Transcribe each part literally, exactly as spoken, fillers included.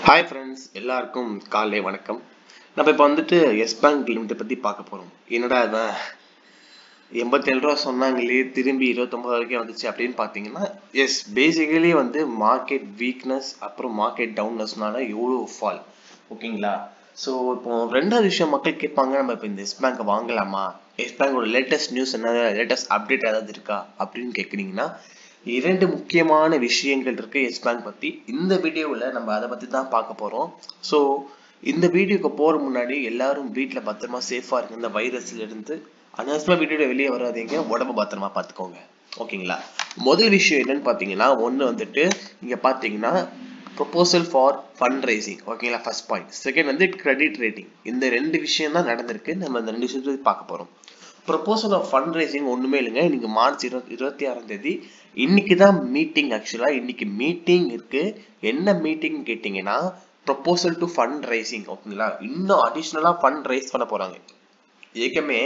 Hi friends, எல்லாருக்கும் காலை வணக்கம். நம்ம இப்ப வந்துட்டு எஸ் பேங்க் லிமிட் பத்தி பார்க்க போறோம். என்னடா இவன் எண்பத்தி ஏழு ரூபாய் சொன்னாங்களே திரும்பி இருபத்தி ஒன்பது வரைக்கும் வந்துச்சு அப்படின்னு பாத்தீங்கன்னா எஸ் பேசிக்கலி வந்து மார்க்கெட் வீக்னஸ் அப்புறம் மார்க்கெட் டவுன்னஸ்னால எவ்வளோ ஃபால் ஓகேங்களா. ஸோ இப்போ ரெண்டாவது விஷயம் மக்கள் கேட்பாங்க, நம்ம இப்போ இந்த எஸ் பேங்க் வாங்கலாமா, எஸ் பேங்கோட லேட்டஸ்ட் நியூஸ் என்ன, லேட்டஸ்ட் அப்டேட் ஏதாவது இருக்கா அப்படின்னு கேட்குறீங்கன்னா இரண்டு முக்கியமான விஷயங்கள் இருக்கு எஸ் பேங்க் பத்தி. இந்த வீடியோவில் நம்ம அதை பத்தி தான் பார்க்க போறோம். ஸோ இந்த வீடியோக்கு போற முன்னாடி எல்லாரும் வீட்டில் பத்திரமா சேஃபா இருக்கு, இந்த வைரஸ்ல இருந்து அனாவசியமா வீடியோட வெளியே வராதீங்க, உடம்பு பத்திரமா பார்த்துக்கோங்க ஓகேங்களா. முதல் விஷயம் என்னன்னு பார்த்தீங்கன்னா, ஒன்று வந்துட்டு இங்க பார்த்தீங்கன்னா ப்ரொபோசல் ஃபார் ஃபண்ட் ரைசிங் ஓகேங்களா, ஃபர்ஸ்ட் பாயிண்ட். செகண்ட் வந்து கிரெடிட் ரேட்டிங். இந்த ரெண்டு விஷயம் தான் நடந்திருக்கு, நம்ம இந்த ரெண்டு விஷயத்தை பார்க்க போறோம். ப்ரொபோசல் ஆஃப் ஃபண்ட் ரைசிங் ஒண்ணுமே இல்லைங்க, இன்னைக்கு மார்ச் இருபத்தி இருபத்தி ஆறாம் தேதி இன்னைக்கு தான் மீட்டிங். ஆக்சுவலா இன்னைக்கு மீட்டிங் இருக்கு. என்ன மீட்டிங் கேட்டீங்கன்னா ப்ரொபோசல் டு ஃபண்ட் ரைசிங் ஓகேங்களா. இன்னும் அடிஷனலா ஃபண்ட் ரைஸ் பண்ண போறாங்க. ஏற்கனவே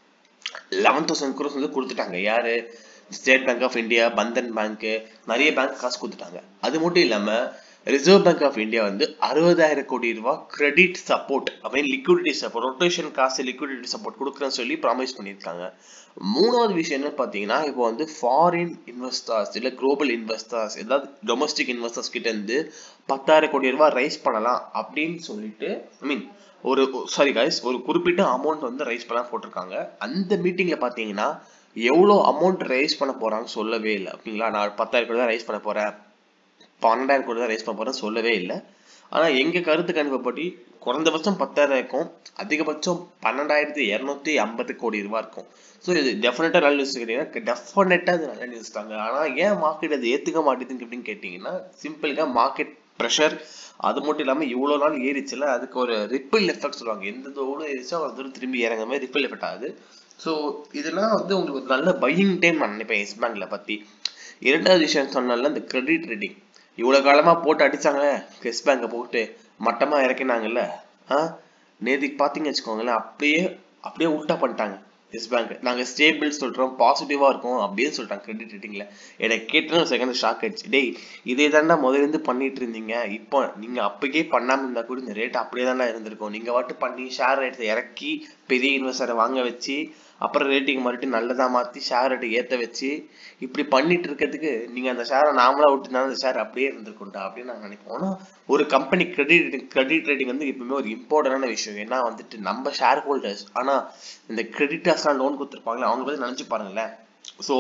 லெவன் தௌசண்ட் குரோஸ் வந்து கொடுத்துட்டாங்க. யாரு? State Bank of India, Bandhan Bank, நிறைய பேங்க் காசு கொடுத்துட்டாங்க. அது மட்டும் இல்லாம ரிசர்வ் பேங்க் ஆஃப் இந்தியா வந்து அறுபதாயிரம் கோடி ரூபாய் கிரெடிட் சப்போர்ட் அப்படின்னு லிக்விடிட்டி சப்போர்ட், ரொட்டேஷன் காசு லிக்விடிட்டி சப்போர்ட் கொடுக்குறேன்னு சொல்லி ப்ராமிஸ் பண்ணியிருக்காங்க. மூணாவது விஷயம் என்ன பார்த்தீங்கன்னா, இப்போ வந்து ஃபாரின் இன்வெஸ்டர்ஸ் இல்லை குளோபல் இன்வெஸ்டர்ஸ், ஏதாவது டொமஸ்டிக் இன்வெஸ்டர்ஸ் கிட்ட இருந்து பத்தாயிரம் கோடி ரூபாய் ரைஸ் பண்ணலாம் அப்படின்னு சொல்லிட்டு, ஐ மீன் ஒரு சாரி கைஸ் ஒரு குறிப்பிட்ட அமௌண்ட் வந்து ரைஸ் பண்ண போட்டிருக்காங்க. அந்த மீட்டிங்ல பார்த்தீங்கன்னா எவ்வளோ அமௌண்ட் ரைஸ் பண்ண போறாங்க சொல்லவே இல்லை ஓகேங்களா. நான் பத்தாயிரம் கோடி தான் ரைஸ் பண்ண போறேன், பன்னெண்டாயிரம் கோடி தான் ரைஸ் பண்ண போறேன் சொல்லவே இல்லை. ஆனா எங்க கருத்து கணிப்பப்படி குறைந்தபட்சம் பத்தாயிரம் இருக்கும், அதிகபட்சம் பன்னெண்டாயிரத்தி இருநூத்தி ஐம்பது கோடி ரூபாய் இருக்கும். ஸோ இது டெஃபினட்டா நல்ல நியூஸ் கேட்டீங்கன்னா, டெஃபினட்டா இது நல்ல நியூஸ் தாங்க. ஆனா ஏன் மார்க்கெட் அதை ஏத்துக்க மாட்டேங்குது அப்படின்னு கேட்டீங்கன்னா, சிம்பிளா மார்க்கெட் ப்ரெஷர். அது மட்டும் இல்லாம இவ்வளவு நாள் ஏறிச்சுல, அதுக்கு ஒரு ரிப்பிள் எஃபெக்ட் சொல்லுவாங்க. எந்த தூரம் ஏறிச்சோ ஒரு தூரம் திரும்பி இறங்க மாதிரி ரிப்பிள் எஃபெக்ட் ஆகுது. ஸோ இதெல்லாம் வந்து உங்களுக்கு ஒரு நல்ல பையிங் டைம் நான் நினைப்பேன் எஸ் பேங்க்ல பத்தி. இரண்டாவது விஷயம் சொன்னால இந்த கிரெடிட் ரேட்டிங் இவ்வளவு காலமா போட்டு அடிச்சாங்க, எஸ் பேங்க போட்டு மட்டமா இறக்கினாங்கல்ல, ஆஹ் நேதிக்கு பாத்தீங்க வச்சுக்கோங்களேன், அப்படியே அப்படியே உல்டா பண்ணிட்டாங்க எஸ் பேங்க். நாங்க ஸ்டேபிள் சொல்றோம், பாசிட்டிவா இருக்கும் அப்படின்னு சொல்லிட்டாங்க கிரெடிட் ரேட்டிங்ல. எனக்கு கேட்டு செகண்ட் ஷாக் ஆயிடுச்சு. டேய் இதே தாண்டா முதல்ல இருந்து பண்ணிட்டு இருந்தீங்க, இப்போ நீங்க அப்பக்கே பண்ணாம இருந்தா கூட இந்த ரேட் அப்படியே தாண்டா இருந்திருக்கும். நீங்க வாட்டு பண்ணி ஷேர் ரேட்டை இறக்கி பெரிய இன்வெஸ்டரை வாங்க வச்சு அப்புறம் ரேட்டிங் மறுபடியும் நல்லதா மாத்தி ஷேர் ரேட்டை ஏத்த வச்சு இப்படி பண்ணிட்டு இருக்கிறதுக்கு நீங்க அந்த ஷேரை நாமளா விட்டுனா அந்த ஷேர் அப்படியே இருந்திருக்கும்டா அப்படின்னு நான் நினைப்போம். ஆனா ஒரு கம்பெனி கிரெடிட் கிரெடிட் ரேட்டிங் வந்து எப்பவுமே ஒரு இம்பார்ட்டன்டான விஷயம். ஏன்னா வந்துட்டு நம்ம ஷேர் ஹோல்டர்ஸ், ஆனா இந்த கிரெடிட்டர்ஸ் எல்லாம் லோன் கொடுத்துருப்பாங்களே அவங்க பத்தி நினைச்சு பாருங்களேன். ஸோ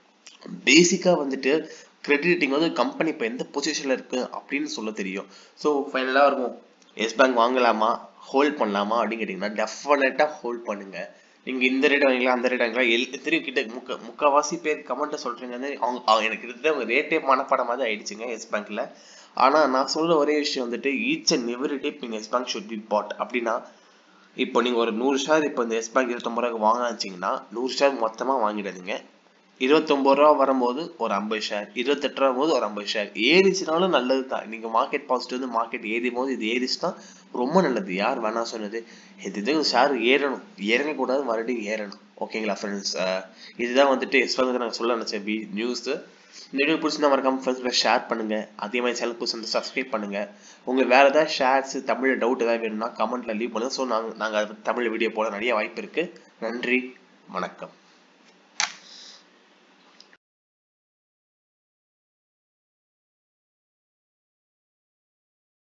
பேசிக்கா வந்துட்டு கிரெடிட் ரேட்டிங் வந்து கம்பெனி இப்போ எந்த பொசிஷன்ல இருக்கு அப்படின்னு சொல்ல தெரியும். ஸோ ஃபைனலா இருக்கும், எஸ் பேங்க் வாங்கலாமா ஹோல்ட் பண்ணலாமா அப்படின்னு கேட்டீங்கன்னா டெஃபினட்டா ஹோல்ட் பண்ணுங்க. நீங்க இந்த ரேட் வாங்கிக்கலாம் அந்த ரேட் வாங்கிக்கலாம், எல் திரும்பி கிட்ட முக்க முக்கால்வாசி பேர் கமெண்ட்டை சொல்றீங்க. அவங்க எனக்கு கிட்ட ரேட்டே மனப்பாடம் மாதிரி ஆயிடுச்சுங்க எஸ் பேங்க்ல. ஆனா நான் சொல்ற ஒரே விஷயம் வந்துட்டு ஈச் அண்ட் எவ்ரி டே நீங்க Yes Bank should be bought. அப்படின்னா இப்போ நீங்க ஒரு நூறு ஷேர் இப்போ இந்த எஸ் பேங்க் இருபத்தொன்பது ரூபாய்க்கு வாங்கினீங்கன்னா நூறு ஷேர் மொத்தமா வாங்கிடாதீங்க. இருபத்தி ஒன்பது ரூபா வரும்போது ஒரு ஐம்பது ஷேர், இருபத்தெட்டு ரூபா போது ஒரு ஐம்பது ஷேர். ஏறிச்சுனாலும் நல்லது தான். நீங்க மார்க்கெட் பாசிட்டிவ் வந்து மார்க்கெட் ஏறும் போது இது ஏறிச்சுன்னா ரொம்ப நல்லது. யார் வேணா சொன்னது? இது ஷேர் ஏறணும், இறங்க கூடாது, மறுபடியும் ஏறணும் ஓகேங்களா ஃப்ரெண்ட்ஸ். இதுதான் வந்துட்டு எஸ் பேங்க் நான் சொல்ல நினைச்சேன் நியூஸ். இந்த வீடியோ பிடிச்சிருந்தா மறக்காம ஃப்ரெண்ட்ஸ் ஷேர் பண்ணுங்க. அதே மாதிரி சேனல் புதுசு வந்து சப்ஸ்கிரைப் பண்ணுங்க. உங்களுக்கு வேற ஏதாவது ஷேர்ஸ் தமிழ் டவுட் ஏதாவது வேணும்னா கமெண்ட்ல லீவ் பண்ணுங்க. ஸோ நாங்கள் நாங்கள் தமிழ் வீடியோ போட நிறைய வாய்ப்பு இருக்கு. நன்றி, வணக்கம்.